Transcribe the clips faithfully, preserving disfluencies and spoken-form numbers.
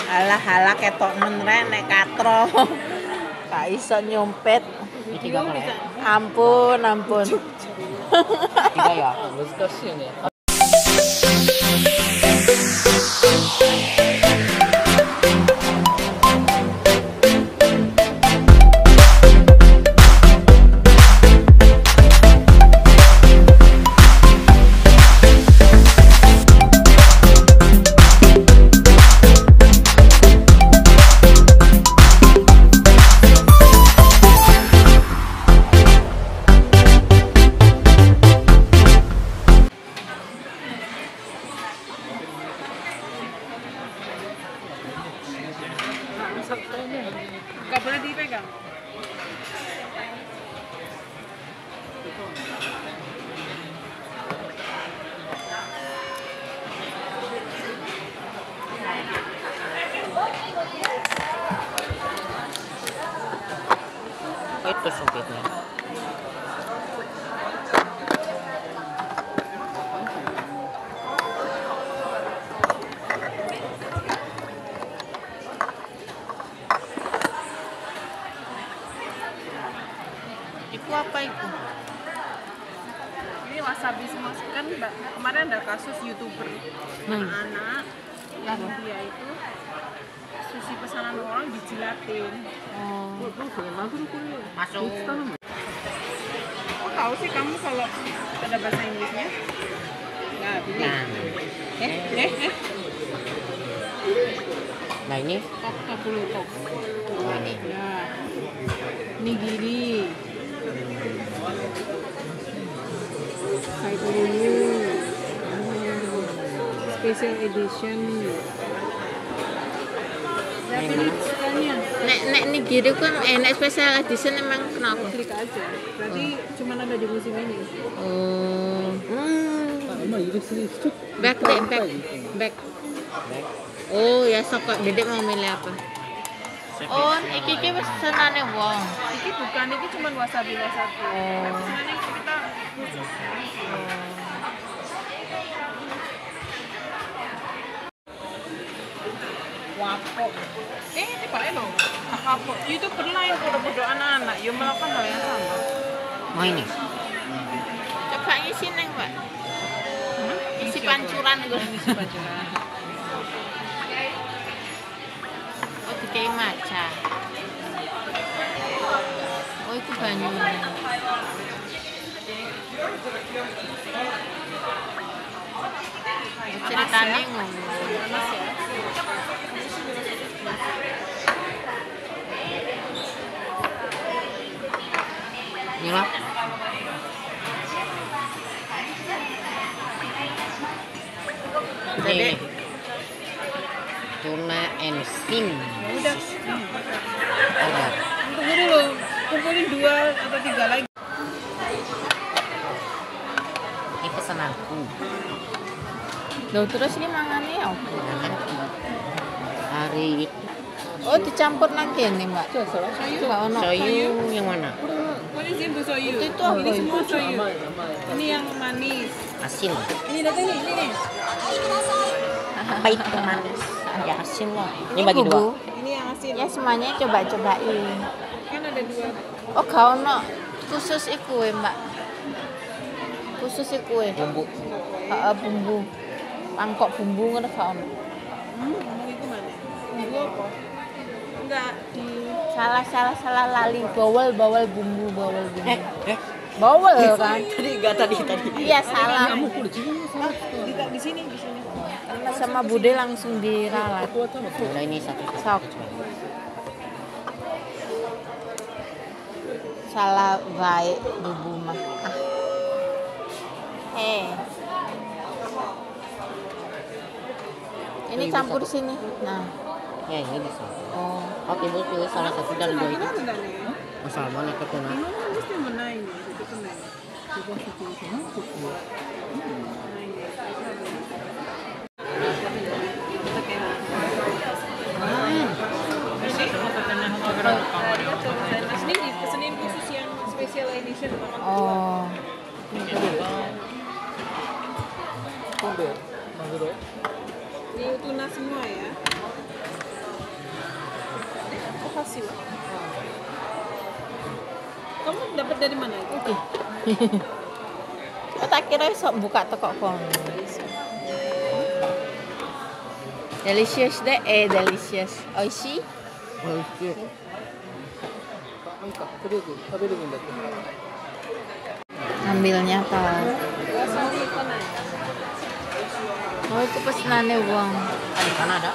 Alah alah ketok menren nek katro. Gak iso nyompet. Iki gak boleh. Ampun, ampun. Tiga ya. Gak boleh dipegang. Itu sempitnya. Itu apa itu? Ini wasabi semua kan Mbak. Kemarin ada kasus YouTuber Hmm. anak yang dia itu sushi pesanan orang dijilatin. Oh. Masuk. Kok tahu sih kamu kalau ada bahasa Inggrisnya? Nah, ini. Nah, Eh, eh, eh. nah ini, Tok, tok dulu, tok. oh ini. Ya. Nigiri. Kaidurulu. Special edition. Berapa nih sukanya? Nek nek nigiri kan enak special edition emang kenapa? Klik aja. Berarti cuma ada di musim ini. Oh. Hmm. Back back back back. Oh ya sok kok Dedek mau milih apa? Oh, iki iki pesenane wong. Iki bukan, iki cuma wasabi wasabi. Oh. Pesanannya kita khusus. Wapok. Eh, ini Pak Eno. Wapok. Itu pernah yang bodoh-bodoh anak-anak. Ya melakukan hal yang sama. Oh ini. Coba isi neng, Pak. Isi pancuran gue. Isi pancuran. Oh, dikai maca. Oh, itu banyu. Ceritanya ngono. Panas ya. Ini lah. Jadi Ini. Tuna and steam. Ya udah. Ada. Tunggu dulu. Kumpulin dua atau tiga lagi. Ini pesananku. Loh, terus ini mangane apa? Hari Oh, dicampur nang kene, Mbak. Soyu. Enggak ono. soyu yang mana? Ini simple soyu. Itu itu apa Ini semua itu? soyu. Ini yang manis. Asin. Ini datang nih, ini nih. Pahit ke manis. Ya asin lah. Ini Ini bagi bumbu. dua. Ini yang asin. Ya semuanya coba-cobain. Kan ada dua. Oh, gak ono khusus iku we, Mbak. Khusus iku we. Bumbu. Heeh, bumbu. Mangkok bumbu ngono gak ono. Hmm, bumbu itu mana? Bumbu apa? Enggak di Salah salah salah lali bawel bawel bumbu bawel bumbu. Eh, eh. Bawel kan? Tadi enggak tadi tadi. Iya salah. di, di sini, di sini. Karena sama Bude langsung diralat. Udah ini satu. Sok. Salah baik bumbu mah. Ah. Eh. Ini campur sini. Nah. Ya ini bisa. Oh. Oke, ibu pilih salah satu dari dua itu. Mana nih? Masalah mana ke tuna? Ini mesti benar ini, itu benar. Coba satu sana. Ini pesenin khusus yang special edition. Oh. Ini tuna semua ya. kasih lah. Kamu dapat dari mana itu? Oke. Oh, tak kira sok buka toko kon. Delicious deh, eh delicious. Oishi? Oishi. Ambilnya apa? Oh, itu pesanannya uang. Di sana ada.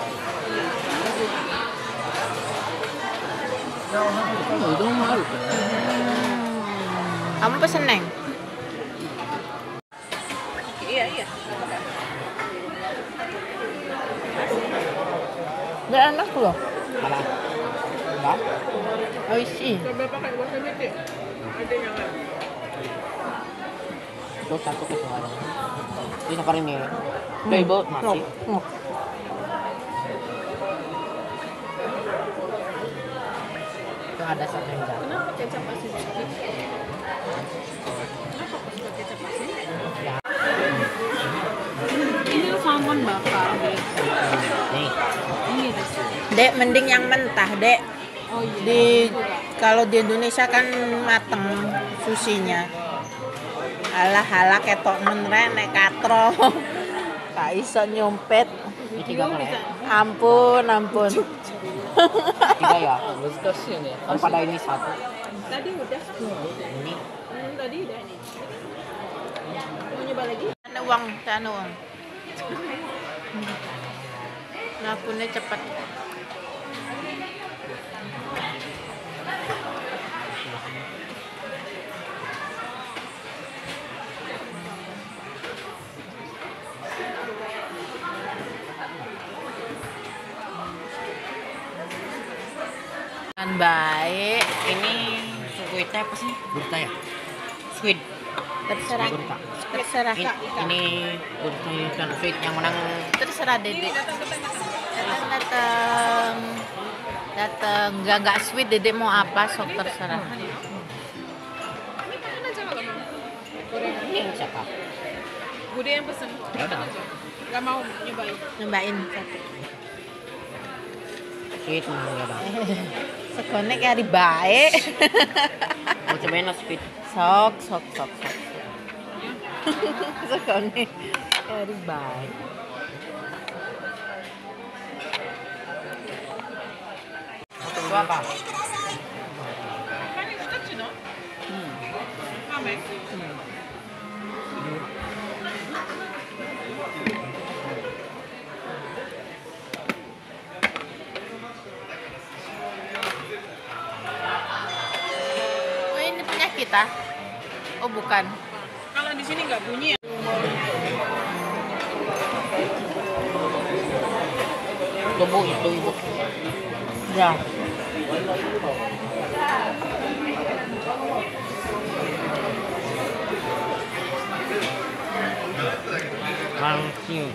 Oh, itu mahal. Kamu pesen, Neng? Iya, iya. Gak enak loh. Mana? Enggak. Oishi. Coba pakai wasabi deh. Ada yang lain. Itu satu kesukaan. Ini seperti ini. Udah ibu masih. Itu ada satu yang jatuh. Kenapa kecap asin sedikit? Kenapa kok suka kecap asin? Ya. Ini salmon bakar, guys. Nih. Ini deh. Dek, mending yang mentah, Dek. Oh iya. Di kalau di Indonesia kan mateng susinya. Alah alah ketok menre nek katro. Gak iso nyompet. Ini tiga mana ya? Ampun, ampun. Tiga ya. Kan pada ini satu. Tadi udah. Ini. Hmm, tadi udah nih. Mau nyoba lagi? Ada uang, ada uang. Lakunya cepat. Kan baik. Ini squidnya apa sih? Gurita ya? Squid. Terserah. Gurita. Terserah Ini, Kak. ini gurita ikan sweet yang menang. Terserah Dede. Datang datang. Datang. Enggak enggak sweet, Dede mau apa sok terserah. Ini makan aja kalau mau. Goreng. Ini yang siapa? Bude yang pesen. Ya udah. Gak mau nyobain. Nyobain satu. Sweet menang ya udah. Sekone kari baik. Mau cobain lah sweet. Sok sok sok sok. Sekone kari baik. Itu apa? Kan itu kecil, no? Kame. Oh, ini punya kita. Oh, bukan. Kalau di sini nggak bunyi ya? Itu bu, itu ibu. Ya. Langsung.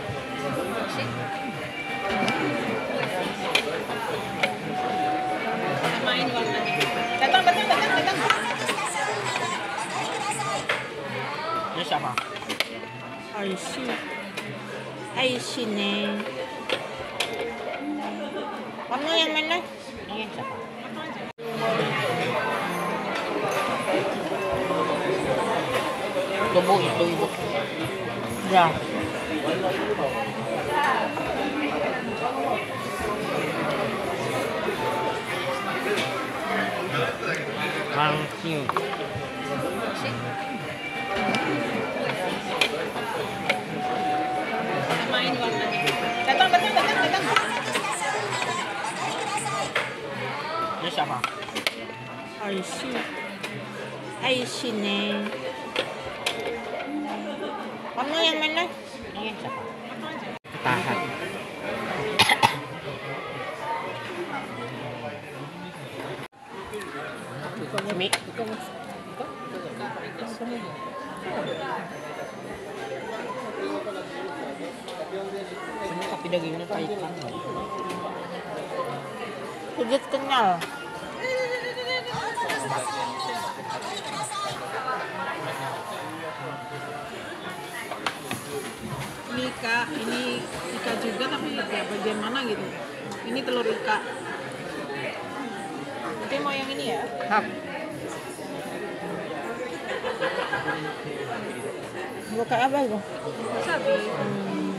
Main warnanya. Datang, datang, datang, datang. Ini siapa? Aishi. Aishi nih. Kamu yang mana? Ini yang siapa? Itu bu, itu ibu. Ya. Langsung. Main warnanya. Datang, datang, datang, datang. Ini siapa? Aishi. Aishi nih. Kamu yang mana? Ini yang siapa? Tahan. Cumi. Cumi tapi dagingnya kayak ikan. Sedikit kenyal. Ini ika, ini ika juga tapi ya bagian mana gitu. Ini telur ika. Berarti mau yang ini ya? Hap. Buka apa itu? Wasabi. Hmm.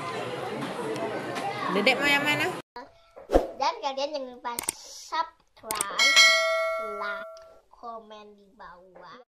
Dedek mau yang mana? Dan kalian jangan lupa subscribe, like, komen di bawah.